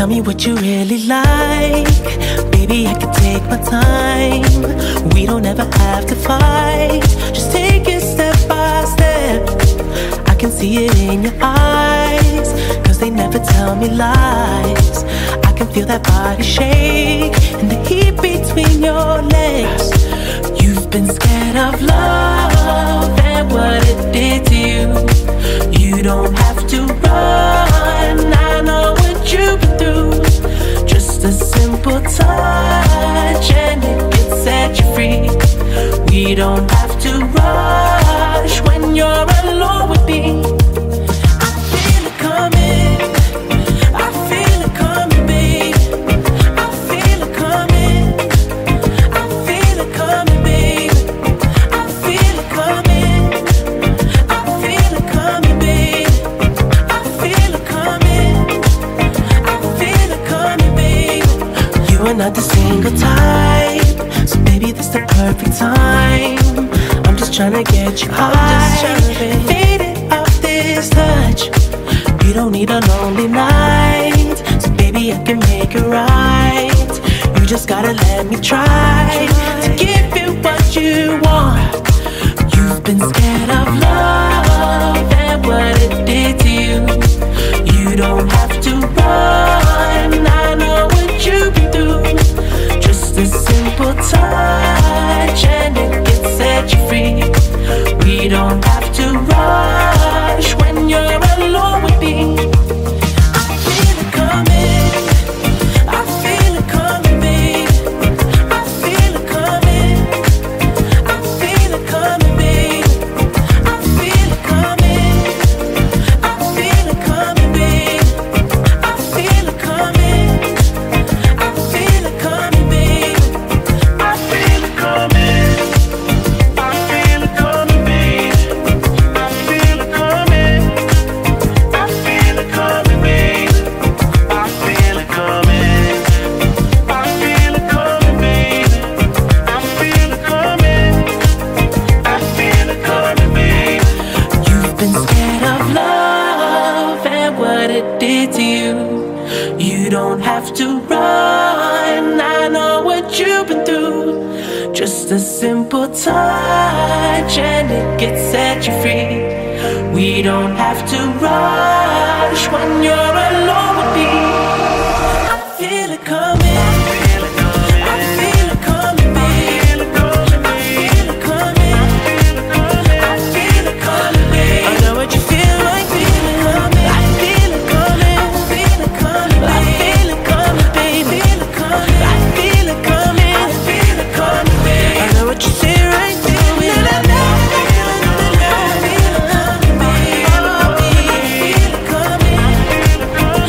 Tell me what you really like. Baby, I can take my time. We don't ever have to fight. Just take it step by step. I can see it in your eyes, 'cause they never tell me lies. I can feel that body shake and the heat between your legs. You've been scared of love and what it did to you. You don't have to run, I know what you've been through. Just a simple touch and it can set you free. We don't have to rush when you're alone with me. I feel it coming, I feel it coming, babe. I feel it coming, I feel it coming, babe. I feel it coming, I feel it coming, babe. I feel it coming, I feel it coming, babe. You are not the single type, so baby, this the perfect time. I'm just tryna get you high, faded off this touch. You don't need a lonely night, so baby, I can make it right. You just gotta let me try to give you what you want. You've been scared of love and what it did to you. You don't have to run, I know what you've been through. Just a simple touch and it can set you free. We don't have to rush when you're alone with me. I feel it coming, I feel it coming, babe. I feel it coming, I feel it coming, babe. I feel it coming, I feel it coming, babe. I feel it coming, I feel it coming, babe. I feel it coming, I feel it coming, babe. I feel it coming, I feel it coming, babe. I feel it coming, I feel it coming, babe. I feel it coming, I feel it coming, babe. You've been scared of love and what it did to you. You don't have to run, I know what you've been through. Just a simple touch and it can set you free. We don't have to rush when you're alone with me. I feel it coming, I feel it coming, babe. I feel it coming, I feel it coming, babe. I know what you feel like, feeling coming. I feel it coming, I feel it coming, I feel it coming, baby. I feel it coming, I feel it coming, babe. I know what you say right there. I feel it coming, babe. I feel it coming,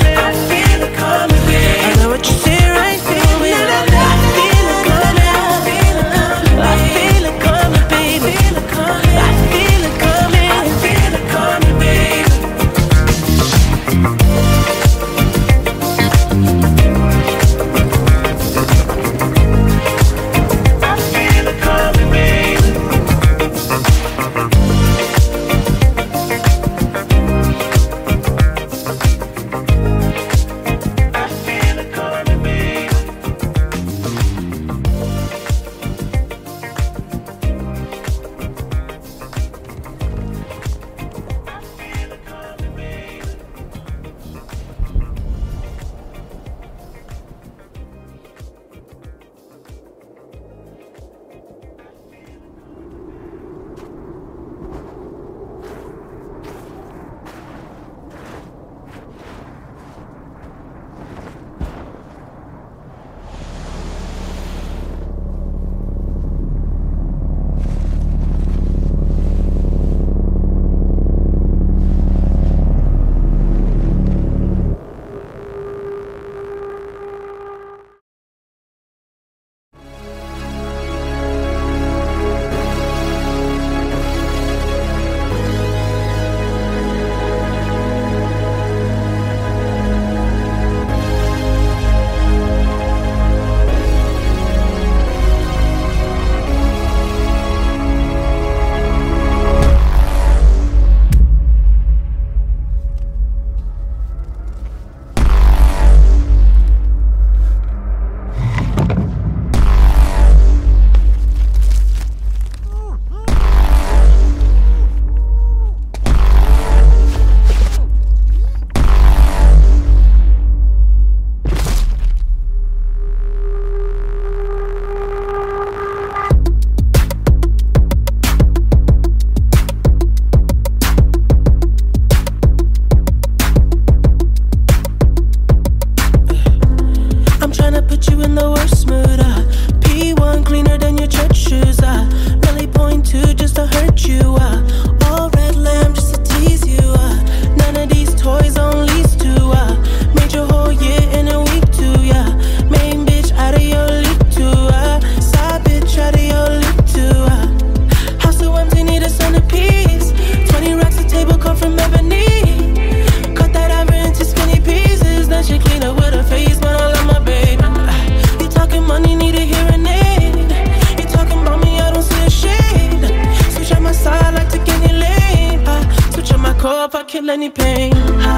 if I kill any pain.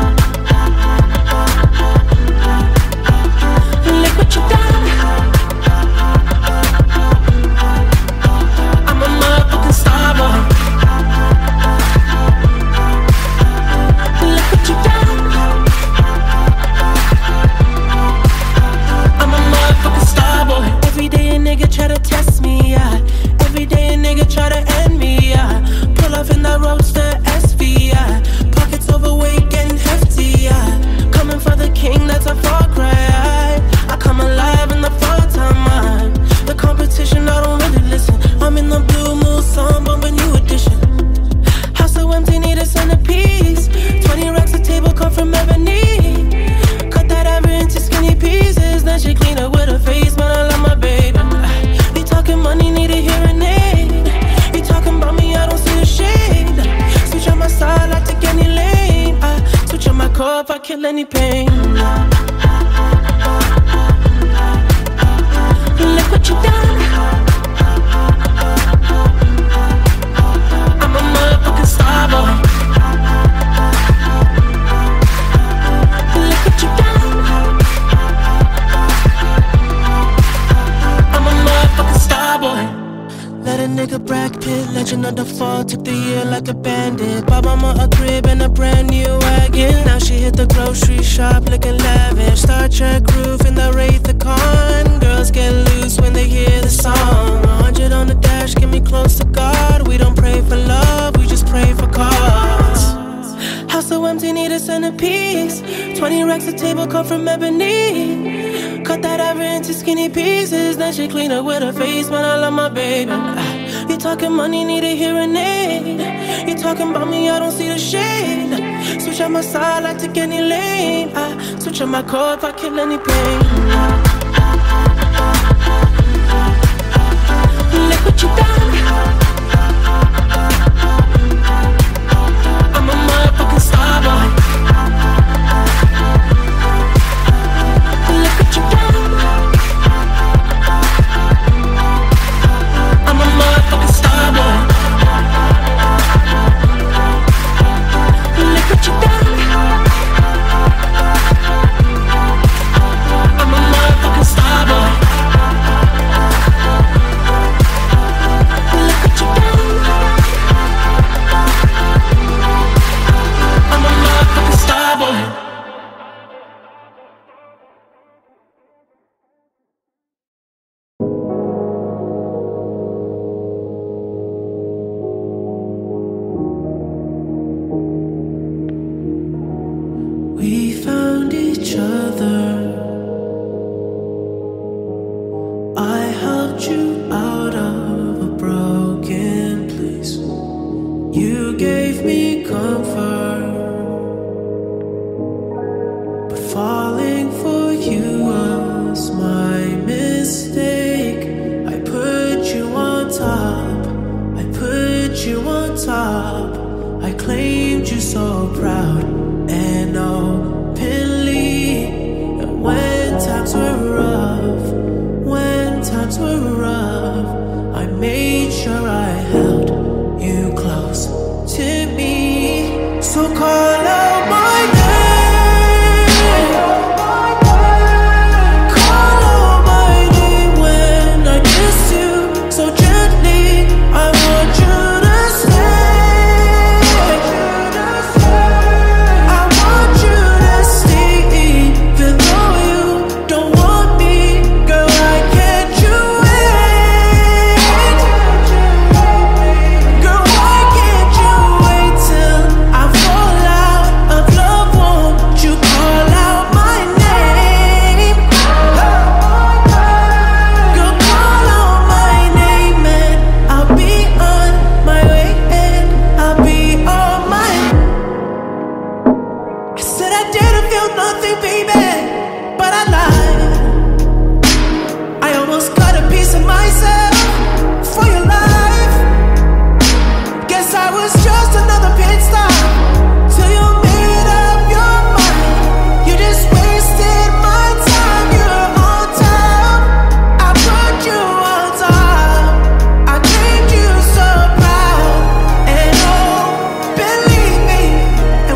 Look what you done. I'm a motherfucking star boy. Look what you done. I'm a motherfucking star boy. Every day a nigga try to test me, yeah. Every day a nigga try to end me, yeah. Pull off in that roadster SV, yeah. Pockets overweight getting hefty, yeah. Coming for the king, that's a far cry. I come alive in the fall time, man. The competition, I don't really listen. I'm in the blue moon, song, bumping new edition. House so empty, need a centerpiece. 20 racks a table come from ebony. Cut that ever into skinny pieces. Then she clean up with her face, man, I love my baby. You talking money, need a hearing aid. You talking about me, I don't see a shade. Switch on my side, I take any lane. I switch on my core if I kill any pain. Look what you done. I'm a motherfucking star boy. Look what you done. I'm a motherfucking star boy. Let a nigga Brad Pitt, legend of the fall, took the year like a bandit. Bought mama a crib and a brand new wagon. Now she hit the grocery shop looking lavish. Star Trek roof in the Wraith the Con. Girls get loose when they hear the song. 100 on the dash, get me close to God. We don't pray for love, we just pray for cause. House so empty, need a centerpiece. 20 racks a table come from ebony. Cut that ever into skinny pieces. Then she clean up with her face, man, I love my baby. You talking money, need a hearing aid. You talking about me, I don't see the shade. Switch on my side, I take any lane. I switch on my core if I kill any pain. Look what you done. I'm a motherfucking star boy. Look what you done. I'm a motherfucking star boy. Look what you done. I'm a motherfucking star boy. Look what you done. I'm a motherfucking star boy. We found each other. I helped you out of a broken place. You gave me comfort, but falling for you was my mistake. I put you on top. I put you on top. I claimed you so proud and openly. And when times were rough, when times were rough, I made sure I held you close to me. So call out my name. Call out my name when I kiss you so gently. I want you to stay. I want you to stay, even though you don't want me. Girl, why can't you wait? Girl, why can't you wait till I fall out of love? Won't you call out my name? Girl, call out my name and I'll be on my way and I'll be on my. I said I didn't feel nothing, baby, but I lied. I almost got a piece of myself for your life. Guess I was just another pit stop till you made up your mind. You just wasted my time. You're on top. I put you on top. I claimed you so proud. And oh, believe me,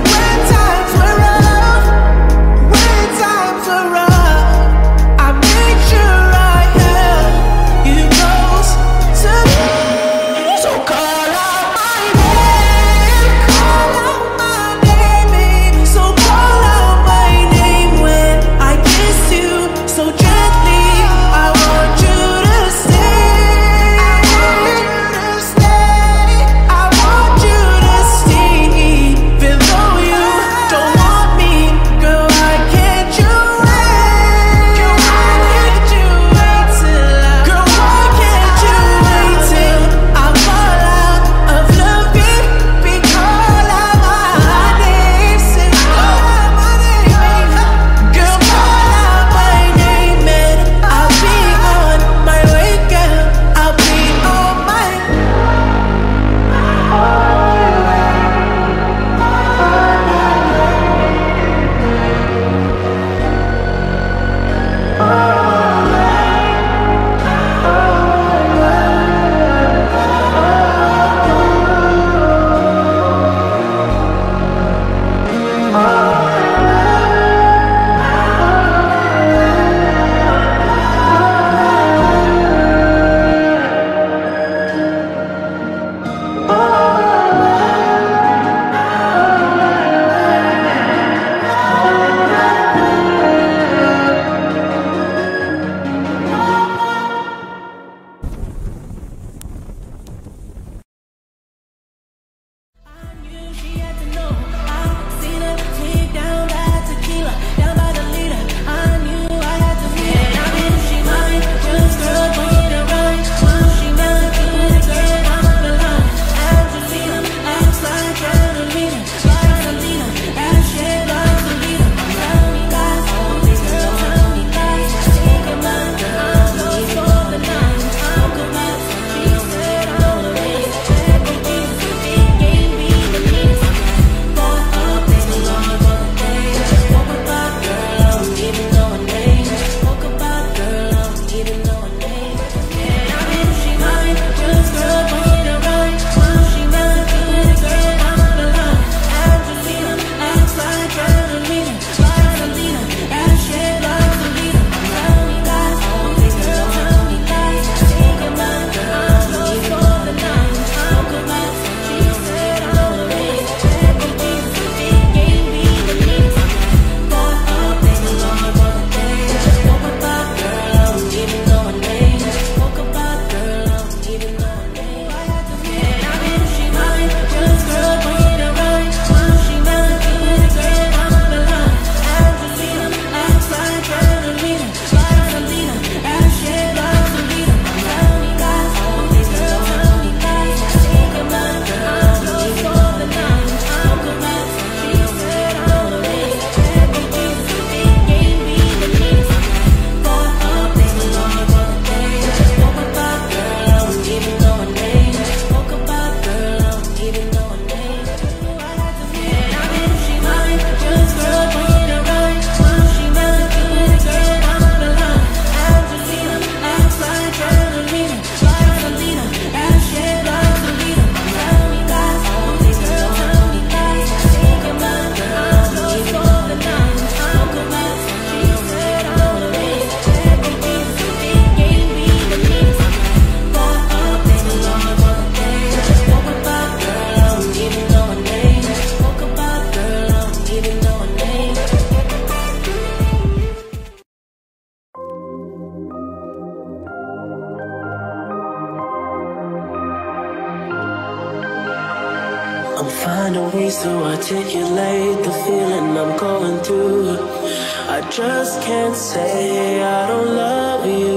articulate the feeling I'm going through. I just can't say I don't love you,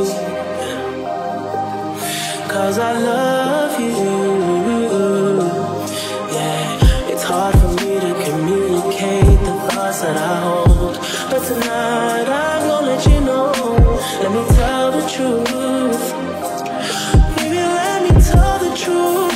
'cause I love you. Yeah, it's hard for me to communicate the thoughts that I hold, but tonight I'm gonna let you know. Let me tell the truth. Baby, let me tell the truth.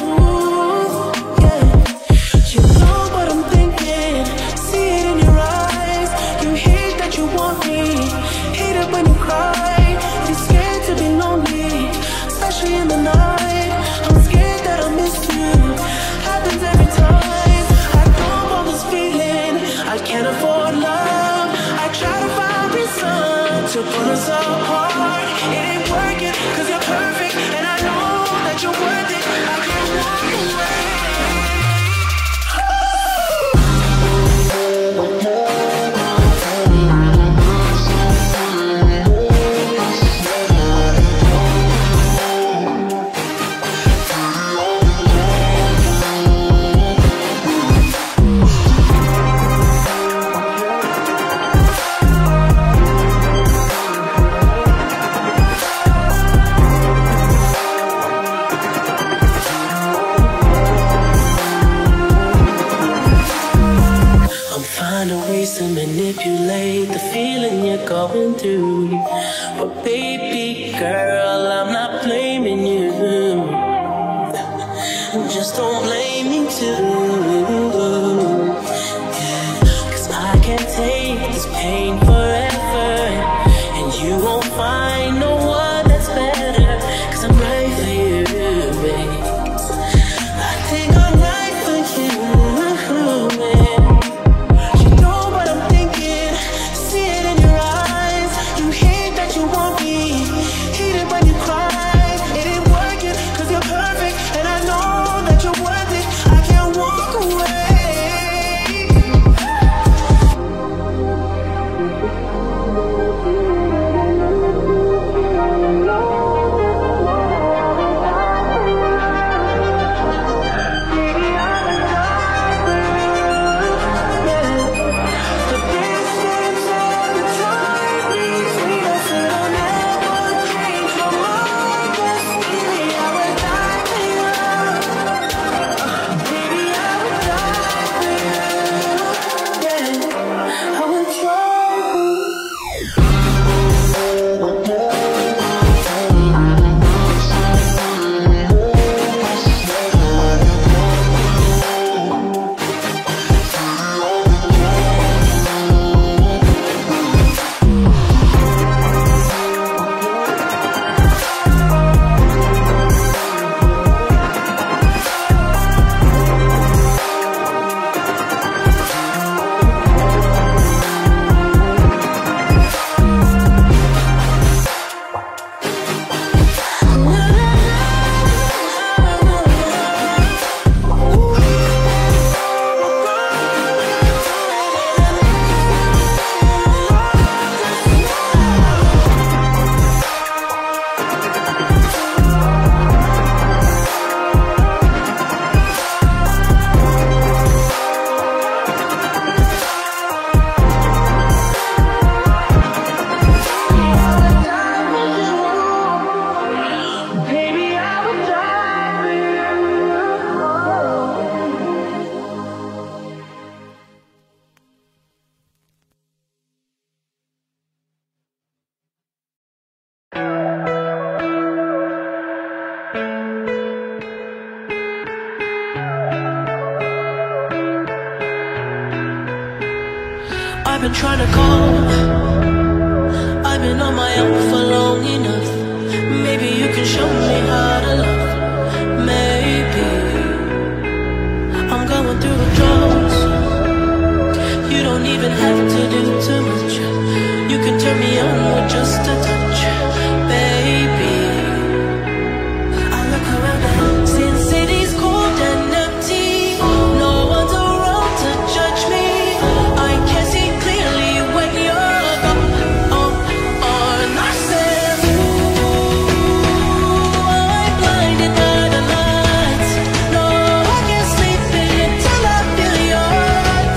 To pull us apart, it ain't working, 'cause you're perfect, and I know that you're worth it. I can't walk away. To manipulate the feeling you're going through, but baby girl, I'm not blaming you. Just don't blame me too. Yeah, 'cause I can't take this pain forever, and you won't find no one that's better, 'cause I'm right for you, babe. I think I'm right for you, babe. I've been trying to call, I've been on my own for long enough. Maybe you can show me how to love. Maybe I'm going through withdrawals. You don't even have to do too much. You can turn me on with just a touch, baby. I look around and Sin City's cold and empty. No one's around to judge me. I can see clearly when you're up on ourselves. I'm blinded by the lights. No, I can't sleep until I feel your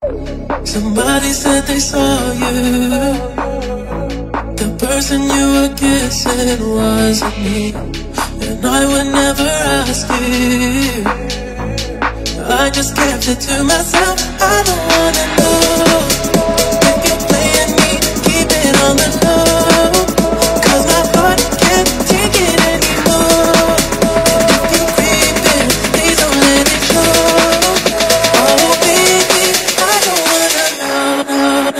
Somebody said they saw you. The person you were kissing wasn't me, and I would never ask you. I just kept it to myself. I don't wanna know if you're playing me. Keep it on the low, 'cause my heart can't take it anymore. And if you're creeping, please don't let it show. Oh baby, I don't wanna know.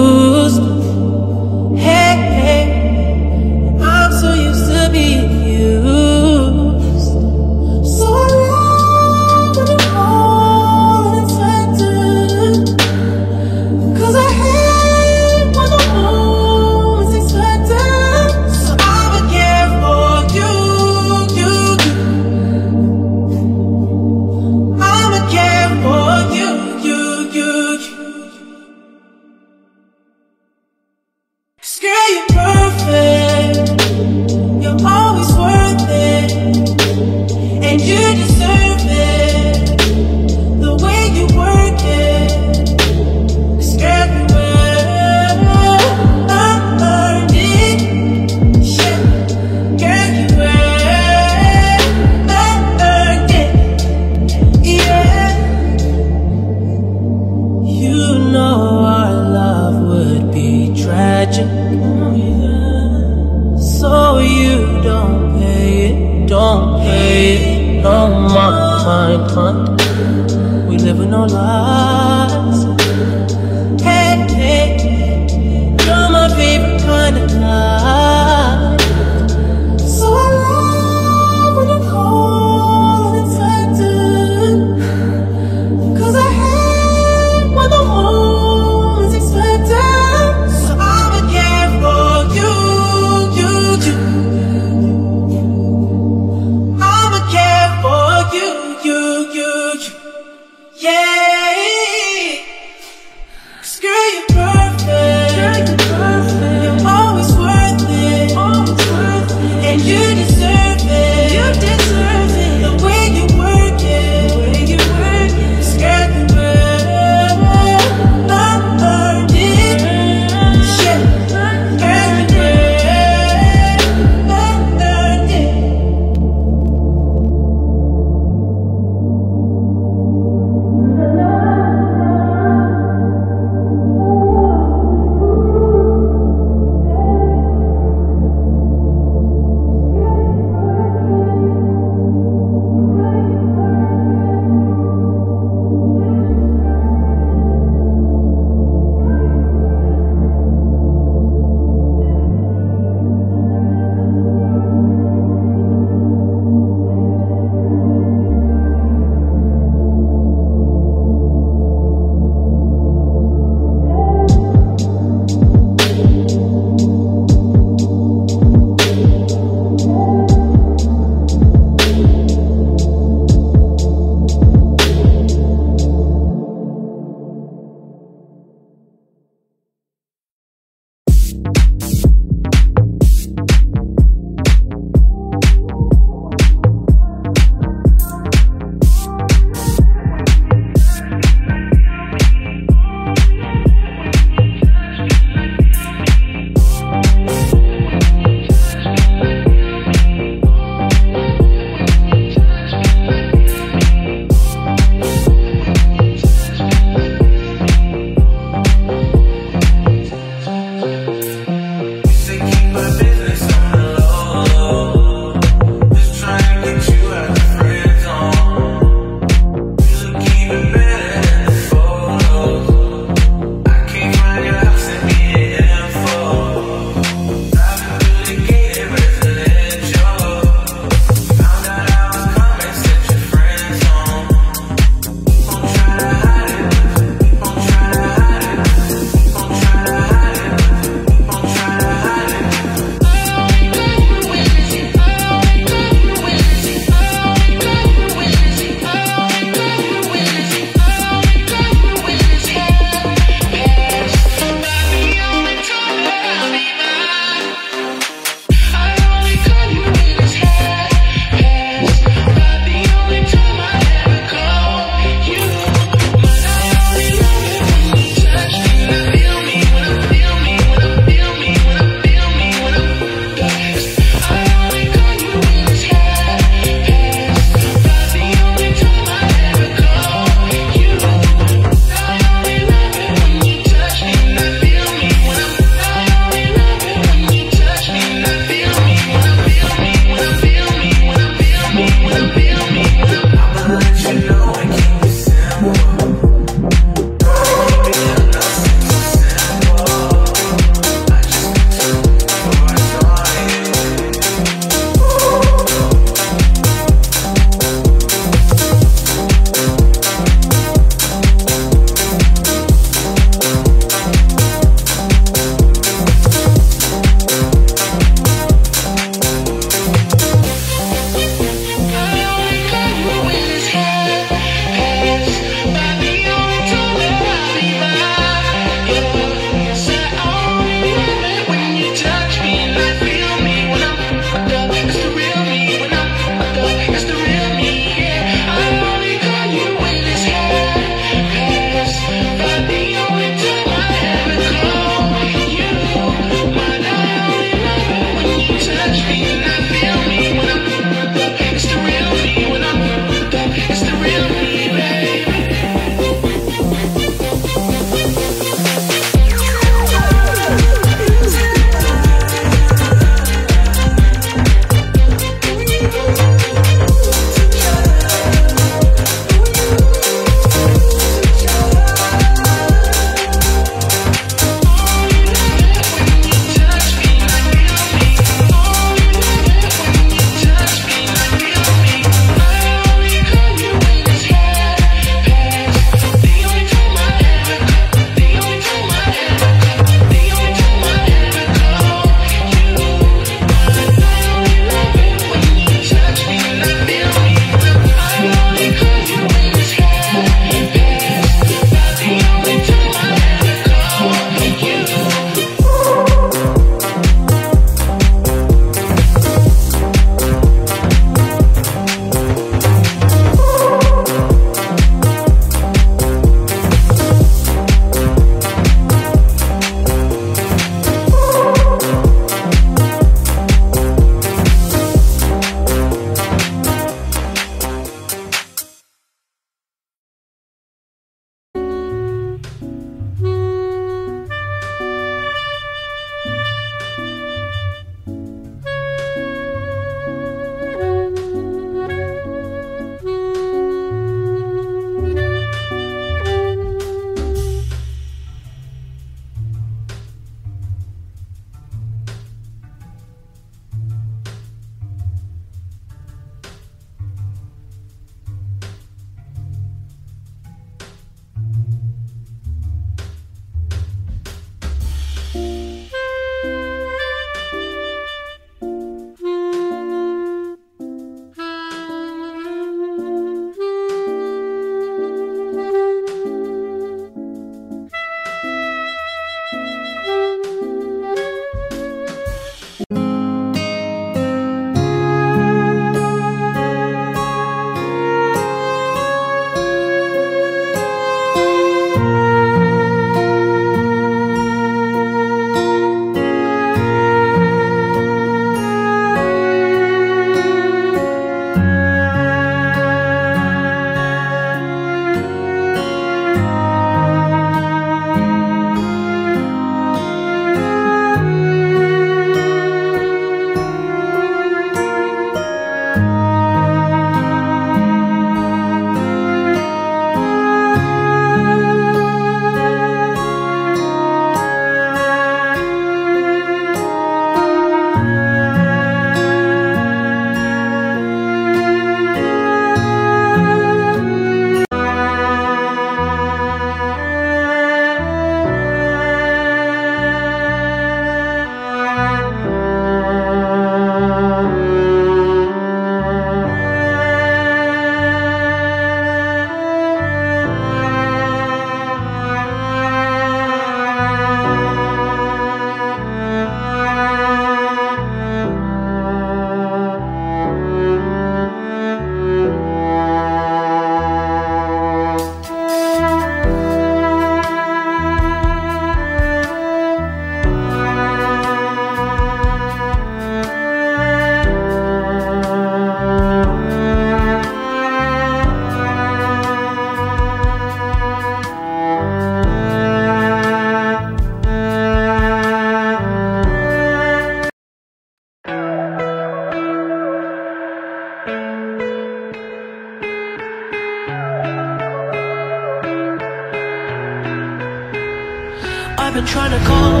I've been trying to call.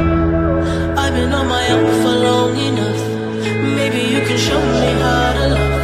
I've been on my own for long enough. Maybe you can show me how to love.